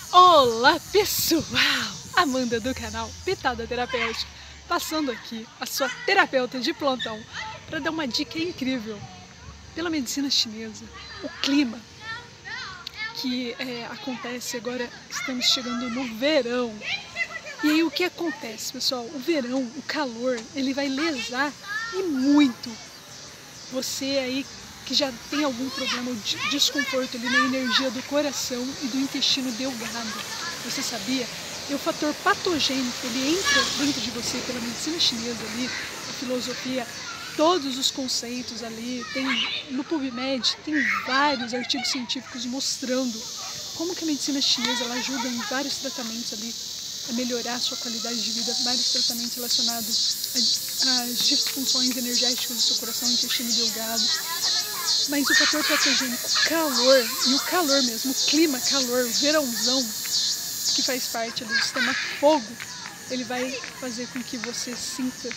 Olá pessoal, Amanda do canal Pitada Terapêutica, passando aqui a sua terapeuta de plantão para dar uma dica incrível pela medicina chinesa. O clima que acontece agora, estamos chegando no verão. E aí o que acontece, pessoal? O verão, o calor, ele vai lesar e muito você aí que já tem algum problema de desconforto ali na energia do coração e do intestino delgado. Você sabia? E o fator patogênico, ele entra dentro de você pela medicina chinesa ali, a filosofia, todos os conceitos ali, tem no PubMed, tem vários artigos científicos mostrando como que a medicina chinesa ela ajuda em vários tratamentos ali a melhorar a sua qualidade de vida, vários tratamentos relacionados às disfunções energéticas do seu coração, intestino delgado. Mas o fator patogênico, calor, e o calor mesmo, o clima, calor, o verãozão, que faz parte do sistema fogo, ele vai fazer com que você sinta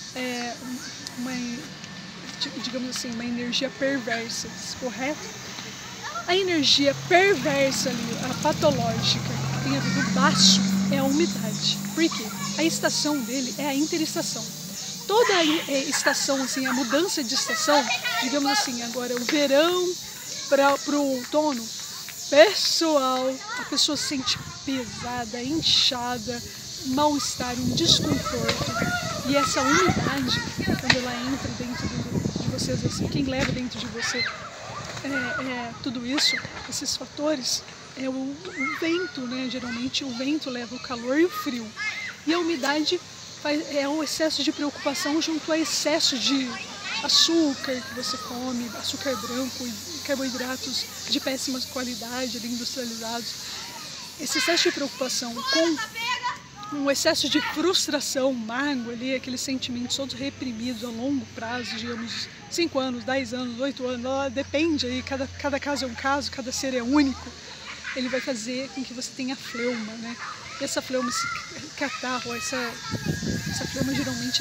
digamos assim, uma energia perversa, correto? A energia perversa ali, a patológica, que tem a ver com o baço, é a umidade. Por quê? A estação dele é a interestação. Toda estação, assim, a mudança de estação, digamos assim, agora o verão para o outono, pessoal, a pessoa se sente pesada, inchada, mal-estar, um desconforto. E essa umidade, quando ela entra dentro de vocês, assim, quem leva dentro de você tudo isso, esses fatores, é o vento, né? Geralmente o vento leva o calor e o frio. E a umidade é um excesso de preocupação junto a excesso de açúcar que você come, açúcar branco e carboidratos de péssima qualidade, ali, industrializados. Esse excesso de preocupação com um excesso de frustração, mágoa ali, aqueles sentimentos todos reprimidos a longo prazo, digamos 5 anos, 10 anos, 8 anos, depende aí, cada caso é um caso, cada ser é único. Ele vai fazer com que você tenha fleuma, né? E essa fleuma, esse catarro, essa fleuma geralmente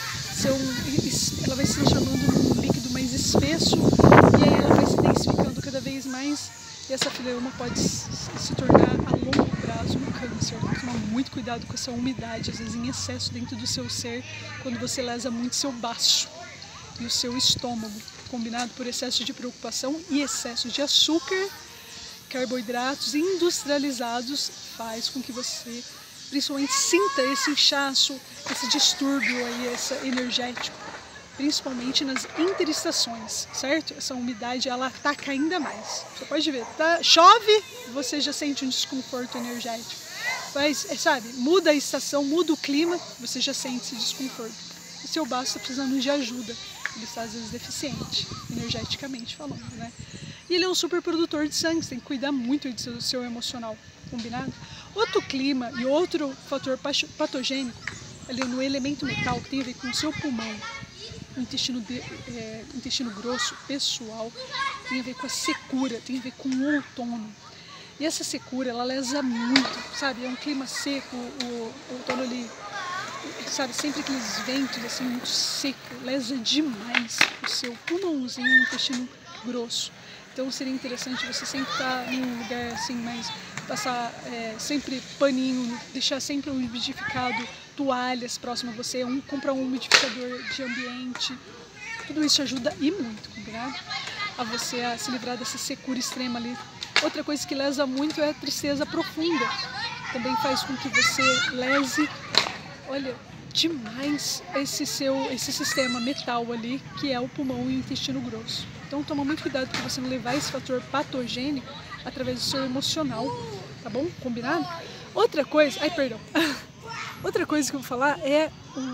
ela vai se transformando num líquido mais espesso e aí ela vai se densificando cada vez mais e essa fleuma pode se tornar a longo prazo um câncer. Tem que tomar muito cuidado com essa umidade, às vezes em excesso dentro do seu ser, quando você lesa muito seu baço e o seu estômago, combinado por excesso de preocupação e excesso de açúcar, carboidratos industrializados, faz com que você principalmente sinta esse inchaço, esse distúrbio aí, esse energético, principalmente nas interestações, certo? Essa umidade, ela ataca ainda mais. Você pode ver, tá? Chove, você já sente um desconforto energético. Mas, sabe, muda a estação, muda o clima, você já sente esse desconforto. O seu baço está precisando de ajuda, ele está às vezes deficiente, energeticamente falando, né? E ele é um super produtor de sangue, você tem que cuidar muito do seu emocional, combinado? Outro clima e outro fator patogênico, ali no elemento metal, que tem a ver com o seu pulmão, o intestino grosso, pessoal, tem a ver com a secura, tem a ver com o outono. E essa secura, ela lesa muito, sabe? É um clima seco, o outono ali, sabe? Sempre aqueles ventos assim, muito seco, lesa demais o seu pulmãozinho, o intestino grosso. Então seria interessante você sempre estar num lugar assim, mais passar sempre paninho, deixar sempre um umidificado, toalhas próximo a você, comprar um umidificador de ambiente. Tudo isso ajuda e muito, combinado? A você se livrar dessa secura extrema ali. Outra coisa que lesa muito é a tristeza profunda. Também faz com que você lese, olha, demais esse sistema metal ali, que é o pulmão e o intestino grosso. Então toma muito cuidado para você não levar esse fator patogênico através do seu emocional, tá bom? Combinado? Outra coisa, outra coisa que eu vou falar é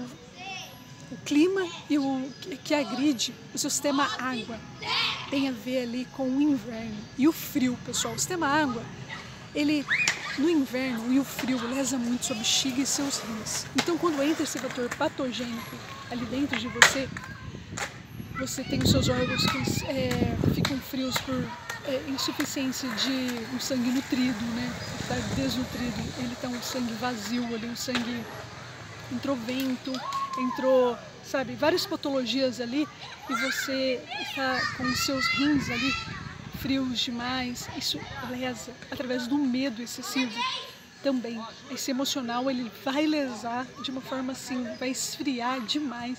o clima e o que agride o seu sistema água. Tem a ver ali com o inverno e o frio, pessoal. O sistema água, ele no inverno e o frio lesa muito sua bexiga e seus rins. Então quando entra esse fator patogênico ali dentro de você, você tem os seus órgãos que ficam frios por insuficiência de um sangue nutrido, né? Está desnutrido, ele está um sangue vazio ali, um sangue entrou vento, entrou, sabe, várias patologias ali e você está com os seus rins ali frios demais, isso lesa através do medo excessivo também. Esse emocional, ele vai lesar de uma forma assim, vai esfriar demais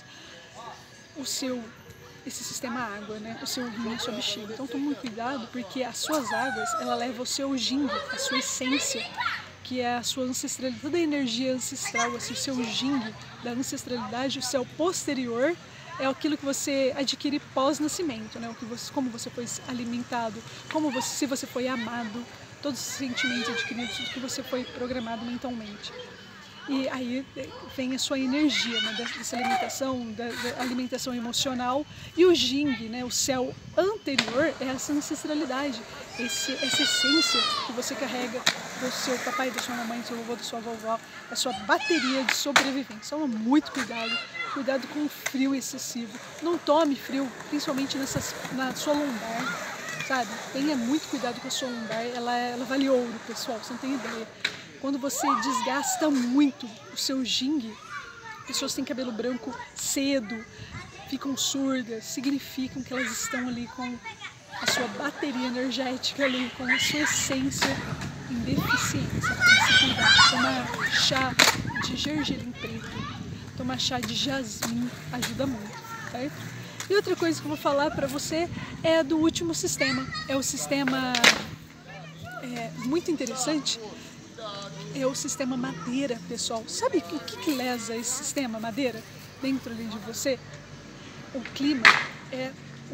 esse sistema água, né? O seu rim, a sua bexiga. Então tome muito cuidado, porque as suas águas, ela leva o seu yin, a sua essência, que é a sua ancestralidade, toda a energia ancestral, assim, o seu yin da ancestralidade, o céu posterior, é aquilo que você adquire pós-nascimento, né? Como você foi alimentado, se você foi amado, todos os sentimentos adquiridos que você foi programado mentalmente. E aí vem a sua energia, né, dessa alimentação, da alimentação emocional, e o Jing, né, o céu anterior, é essa ancestralidade, essa essência que você carrega do seu papai, da sua mamãe, do seu vovô, da sua vovó, a sua bateria de sobrevivência. Toma muito cuidado com o frio excessivo. Não tome frio, principalmente na sua lombar, sabe? Tenha muito cuidado com a sua lombar, ela vale ouro, pessoal, você não tem ideia. Quando você desgasta muito o seu Jing, pessoas que têm cabelo branco cedo, ficam surdas, significam que elas estão ali com a sua bateria energética ali, com a sua essência em deficiência. Tem que cuidar. Tomar chá de gergelim preto, tomar chá de jasmim ajuda muito, certo? E outra coisa que eu vou falar para você é do último sistema. É o sistema muito interessante. É o sistema madeira, pessoal. Sabe o que lesa esse sistema madeira dentro ali de você? O clima é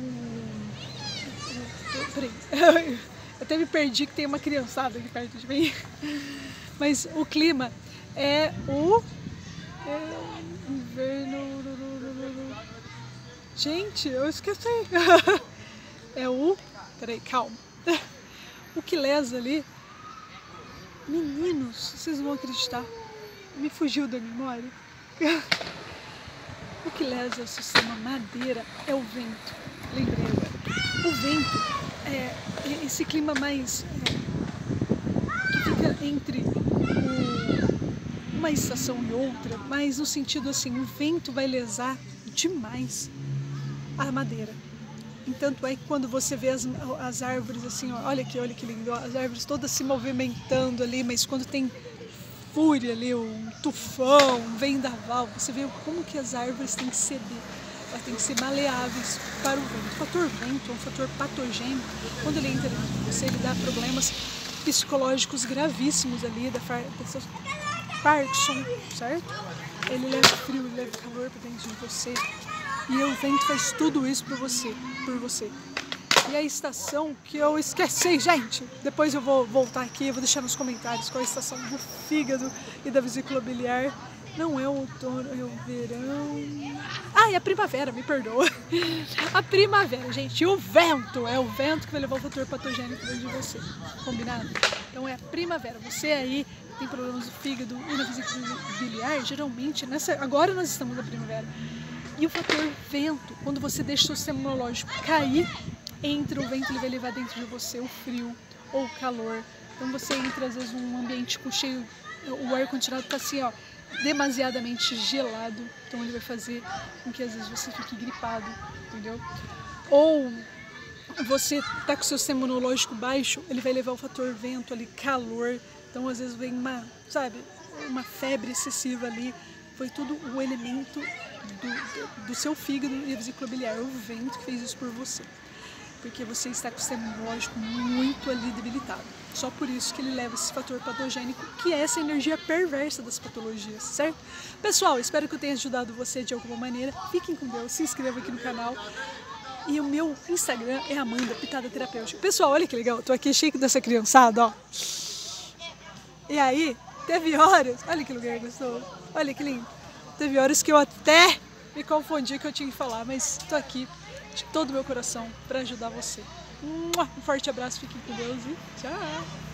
peraí, eu até me perdi que tem uma criançada aqui perto de mim. Mas o clima é o inverno. Gente, eu esqueci. Peraí, calma. O que lesa ali, meninos, vocês vão acreditar, me fugiu da memória. O que lesa o sistema madeira é o vento. Lembrei agora. O vento é esse clima mais que fica entre uma estação e outra, mas no sentido assim, o vento vai lesar demais a madeira. Tanto é que quando você vê as árvores assim, ó, olha que lindo, ó, as árvores todas se movimentando ali, mas quando tem fúria ali, um tufão, um vendaval, você vê como que as árvores têm que ceder, elas têm que ser maleáveis para o vento. O fator vento é um fator patogênico. Quando ele entra dentro de você, ele dá problemas psicológicos gravíssimos ali, da Parkinson, certo? Ele leva frio, ele leva calor para dentro de você. E o vento faz tudo isso por você. E a estação que eu esqueci, gente, depois eu vou voltar aqui, eu vou deixar nos comentários qual é a estação do fígado e da vesícula biliar. Não é o outono, é o verão. Ah, é a primavera, me perdoa. A primavera, gente, e o vento, é o vento que vai levar o fator patogênico dentro de você. Combinado? Então é a primavera. Você aí tem problemas do fígado e na vesícula biliar, geralmente, agora nós estamos na primavera. E o fator vento, quando você deixa o seu sistema imunológico cair, entra o vento, ele vai levar dentro de você o frio ou o calor. Então você entra às vezes num ambiente cheio, o ar-condicionado está assim, ó, demasiadamente gelado, então ele vai fazer com que às vezes você fique gripado, entendeu? Ou você tá com o seu sistema imunológico baixo, ele vai levar o fator vento ali, calor, então às vezes vem uma febre excessiva ali. Foi tudo o elemento do seu fígado e a vesícula biliar, o vento que fez isso por você. Porque você está com o sistema imunológico muito ali debilitado. Só por isso que ele leva esse fator patogênico, que é essa energia perversa das patologias, certo? Pessoal, espero que eu tenha ajudado você de alguma maneira. Fiquem com Deus, se inscreva aqui no canal. E o meu Instagram é Amanda Pitada Terapêutica. Pessoal, olha que legal, eu tô aqui cheio dessa criançada, ó. E aí, teve horas, olha que lugar gostoso, olha que lindo. Teve horas que eu até me confundi que eu tinha que falar, mas tô aqui de todo o meu coração para ajudar você. Um forte abraço, fiquem com Deus e tchau!